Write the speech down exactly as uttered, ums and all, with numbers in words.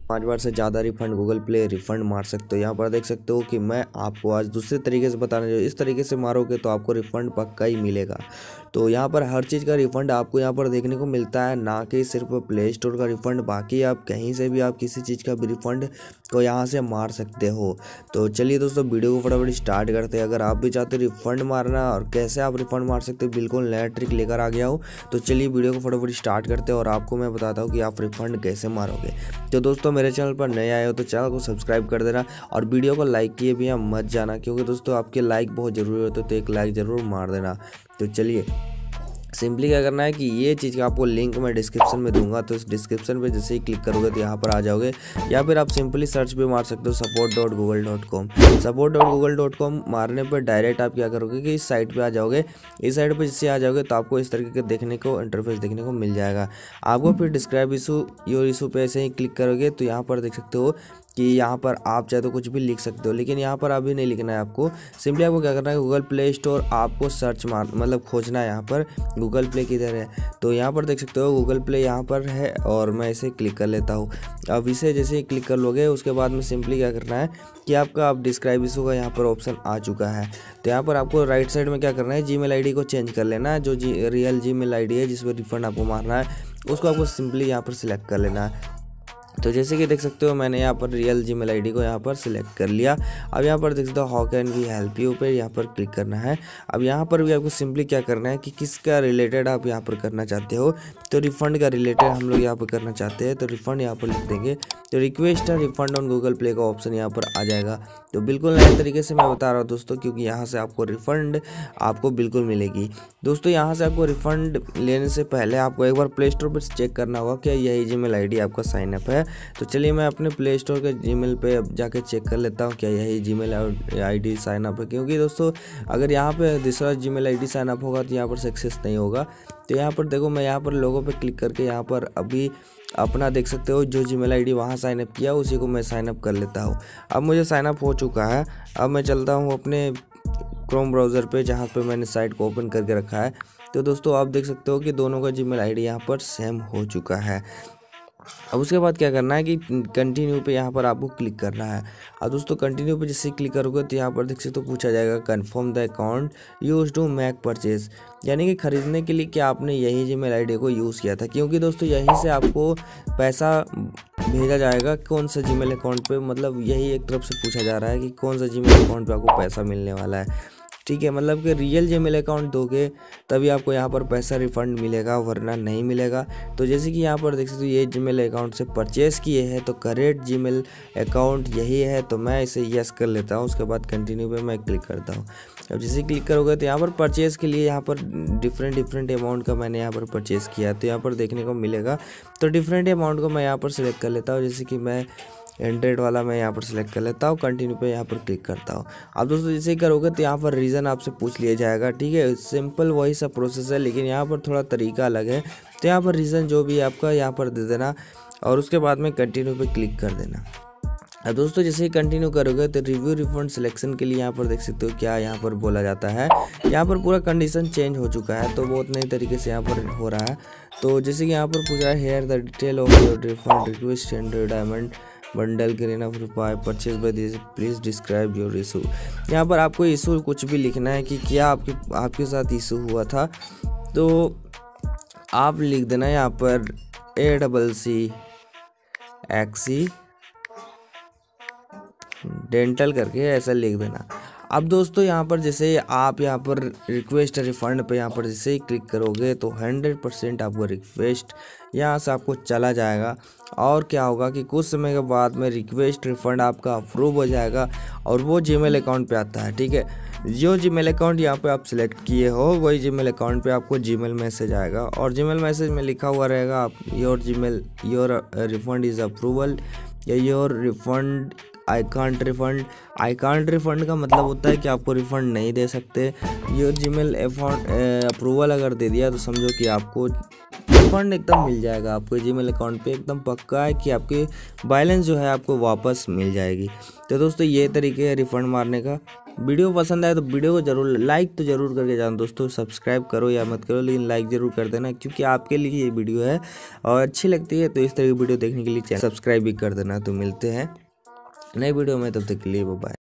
पाँच बार से ज़्यादा रिफंड गूगल प्ले रिफंड मार सकते हो। यहाँ पर देख सकते हो कि मैं आपको आज दूसरे तरीके से बताने जो इस तरीके से मारोगे तो आपको रिफंड पक्का ही मिलेगा। तो यहाँ पर हर चीज़ का रिफंड आपको यहाँ पर देखने को मिलता है, ना कि सिर्फ प्ले स्टोर का रिफंड। बाकी आप कहीं से भी आप किसी चीज़ का भी रिफंड को यहाँ से मार सकते हो। तो चलिए दोस्तों वीडियो को फटाफट स्टार्ट करते हैं। अगर आप भी चाहते हो रिफंड मारना और कैसे आप रिफंड मार सकते हो, बिल्कुल नया ट्रिक लेकर आ गया हो। तो चलिए वीडियो को फटाफट स्टार्ट करते हैं और आपको मैं बताता हूँ कि आप रिफंड कैसे मारोगे। तो दोस्तों मेरे चैनल पर नए आए हो तो चैनल को सब्सक्राइब कर देना और वीडियो को लाइक किए बिना मत जाना, क्योंकि दोस्तों आपके लाइक बहुत ज़रूरी होता है, तो एक लाइक ज़रूर मार देना। तो चलिए सिंपली क्या करना है कि ये चीज़ का आपको लिंक मैं डिस्क्रिप्शन में दूंगा, तो इस डिस्क्रिप्शन पे जैसे ही क्लिक करोगे तो यहाँ पर आ जाओगे, या फिर आप सिंपली सर्च भी मार सकते हो support dot Google dot com. Support dot Google dot com मारने पर डायरेक्ट आप क्या करोगे कि इस साइट पे आ जाओगे। इस साइट पे जैसे आ जाओगे तो आपको इस तरीके के देखने को इंटरफेस देखने को मिल जाएगा। आपको फिर डिस्क्राइब इशू योर इशू पे ऐसे ही क्लिक करोगे तो यहाँ पर देख सकते हो कि यहाँ पर आप चाहे तो कुछ भी लिख सकते हो, लेकिन यहाँ पर अभी नहीं लिखना है आपको। सिंपली आपको क्या करना है, गूगल प्ले स्टोर आपको सर्च मार मतलब खोजना है यहाँ पर गूगल प्ले किधर है। तो यहाँ पर देख सकते हो गूगल प्ले यहाँ पर है और मैं इसे क्लिक कर लेता हूँ। अब इसे जैसे ही क्लिक कर लोगे उसके बाद में सिंपली क्या करना है कि आपका आप डिस्क्राइब इशू का यहाँ पर ऑप्शन आ चुका है। तो यहाँ पर आपको राइट साइड में क्या करना है, जी मेल आई डी को चेंज कर लेना है। जो जी real Gmail ID है जिस पर रिफंड आपको मारना है उसको आपको सिंपली यहाँ पर सिलेक्ट कर लेना है। तो जैसे कि देख सकते हो मैंने यहाँ पर real Gmail ID को यहाँ पर सिलेक्ट कर लिया। अब यहाँ पर देख सकते हो how can we help you पे यहाँ पर क्लिक करना है। अब यहाँ पर भी आपको सिंपली क्या करना है कि किसका रिलेटेड आप यहाँ पर करना चाहते हो। तो रिफंड का रिलेटेड हम लोग यहाँ पर करना चाहते हैं, तो रिफंड यहाँ पर लिख देंगे। तो रिक्वेस्ट है रिफंड ऑन गूगल प्ले का ऑप्शन यहाँ पर आ जाएगा। तो बिल्कुल नए तरीके से मैं बता रहा हूँ दोस्तों, क्योंकि यहाँ से आपको रिफंड आपको बिल्कुल मिलेगी। दोस्तों यहाँ से आपको रिफंड लेने से पहले आपको एक बार प्ले स्टोर पर चेक करना होगा क्या यही जी मेल आई डी आपका साइनअप है। तो चलिए मैं अपने प्ले स्टोर के जीमेल पे अब जाके चेक कर लेता हूँ क्या यही जीमेल आईडी साइन अप है, क्योंकि दोस्तों अगर यहाँ पे दूसरा जीमेल आईडी साइन अप होगा तो यहाँ पर सक्सेस नहीं होगा। तो यहाँ पर देखो मैं यहाँ पर लोगों पे क्लिक करके यहाँ पर अभी अपना देख सकते हो जो जीमेल आईडी वहाँ साइन अप किया उसी को मैं साइन अप कर लेता हूँ। अब मुझे साइन अप हो चुका है। अब मैं चलता हूँ अपने क्रोम ब्राउज़र पे जहाँ पे मैंने साइट को ओपन करके रखा है। तो दोस्तों आप देख सकते हो कि दोनों का जीमेल आईडी यहाँ पर सेम हो चुका है। अब उसके बाद क्या करना है कि कंटिन्यू पे यहाँ पर आपको क्लिक करना है। अब दोस्तों कंटिन्यू पे जैसे क्लिक करोगे तो यहाँ पर देख सकते हो पूछा जाएगा confirm the account use to make purchase, यानी कि ख़रीदने के लिए क्या आपने यही जीमेल आईडी को यूज़ किया था, क्योंकि दोस्तों यहीं से आपको पैसा भेजा जाएगा। कौन सा जीमेल अकाउंट पे, मतलब यही एक तरफ से पूछा जा रहा है कि कौन सा जीमेल अकाउंट पे आपको पैसा मिलने वाला है। ठीक है, मतलब कि रियल जीमेल अकाउंट दोगे तभी आपको यहाँ पर पैसा रिफंड मिलेगा, वरना नहीं मिलेगा। तो जैसे कि यहाँ पर देख सकते हो ये जीमेल अकाउंट से परचेज़ किए हैं तो करेक्ट जीमेल अकाउंट यही है, तो मैं इसे यस कर लेता हूँ। उसके बाद कंटिन्यू पे मैं क्लिक करता हूँ। अब जैसे क्लिक करोगे तो यहाँ पर परचेज़ के लिए यहाँ पर डिफरेंट डिफरेंट अमाउंट का मैंने यहाँ पर परचेज़ किया, तो यहाँ पर देखने को मिलेगा। तो डिफरेंट अमाउंट को मैं यहाँ पर सिलेक्ट कर लेता हूँ। जैसे कि मैं हंड्रेड वाला मैं यहाँ पर सिलेक्ट कर लेता हूँ, कंटिन्यू पे यहाँ पर क्लिक करता हूँ। अब दोस्तों जैसे ही करोगे तो यहाँ पर रीज़न आपसे पूछ लिया जाएगा। ठीक है, सिंपल वही सा प्रोसेस है, लेकिन यहाँ पर थोड़ा तरीका अलग है। तो यहाँ पर रीज़न जो भी आपका यहाँ पर दे देना और उसके बाद में कंटिन्यू पे क्लिक कर देना। अब दोस्तों जैसे ही कंटिन्यू करोगे तो रिव्यू रिफंड सिलेक्शन के लिए यहाँ पर देख सकते हो क्या यहाँ पर बोला जाता है। यहाँ पर पूरा कंडीशन चेंज हो चुका है, तो बहुत नई तरीके से यहाँ पर हो रहा है। तो जैसे कि यहाँ पर पूछ रहा है here the detail of your refund request hundred diamond bundle green of रुपये purchase by this please describe your issue. यहाँ पर आपको इशू कुछ भी लिखना है कि क्या आपके आपके साथ इशू हुआ था, तो आप लिख देना यहाँ पर a double C accidental करके ऐसा लिख देना। अब दोस्तों यहाँ पर जैसे आप यहाँ पर रिक्वेस्ट रिफ़ंड पे यहाँ पर जैसे ही क्लिक करोगे तो हंड्रेड परसेंट आपको रिक्वेस्ट यहाँ से आपको चला जाएगा। और क्या होगा कि कुछ समय के बाद में रिक्वेस्ट रिफ़ंड आपका अप्रूव हो जाएगा और वो जीमेल अकाउंट पे आता है। ठीक है, जो जीमेल अकाउंट यहाँ पे आप सिलेक्ट किए हो वही जीमेल अकाउंट पे आपको जीमेल मैसेज आएगा और जीमेल मैसेज में लिखा हुआ रहेगा आप your Gmail your refund is approval या your refund I can't refund. I can't refund का मतलब होता है कि आपको रिफंड नहीं दे सकते। योर जीमेल अप्रूवल अगर दे दिया तो समझो कि आपको रिफंड एकदम मिल जाएगा। आपके जीमेल अकाउंट पे एकदम पक्का है कि आपके बैलेंस जो है आपको वापस मिल जाएगी। तो दोस्तों ये तरीके है रिफंड मारने का। वीडियो पसंद आए तो वीडियो को जरूर लाइक तो जरूर करके जाना दोस्तों। सब्सक्राइब करो या मत करो, लेकिन लाइक जरूर कर देना, क्योंकि आपके लिए ये वीडियो है और अच्छी लगती है तो इस तरह की वीडियो देखने के लिए चैनल सब्सक्राइब भी कर देना। तो मिलते हैं नई वीडियो में, तब तक के लिए बाय।